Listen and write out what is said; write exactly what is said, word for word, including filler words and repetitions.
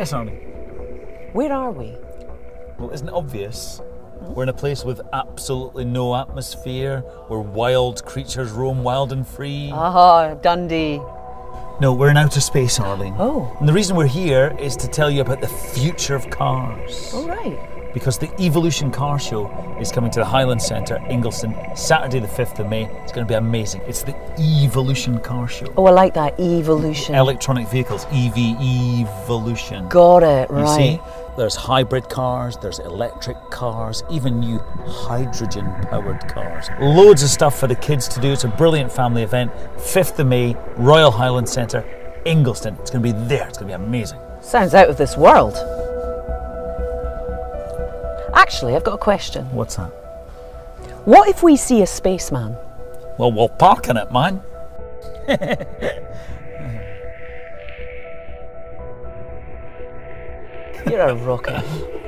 Yes, Arnie. Where are we? Well, isn't it obvious? We're in a place with absolutely no atmosphere, where wild creatures roam wild and free. Aha, Dundee. No, we're in outer space, Arlene. Oh. And the reason we're here is to tell you about the future of cars. All right. Because the Evolution Car Show is coming to the Highland Centre, Ingliston, Saturday the fifth of May. It's going to be amazing. It's the Evolution Car Show. Oh, I like that. Evolution. Electronic vehicles, E V, Evolution. Got it, right. You see, there's hybrid cars, there's electric cars, even new hydrogen-powered cars. Loads of stuff for the kids to do. It's a brilliant family event. fifth of May, Royal Highland Centre, Ingliston. It's going to be there. It's going to be amazing. Sounds out of this world. Actually, I've got a question. What's that? What if we see a spaceman? Well, we'll park in it, man. You're a rocket.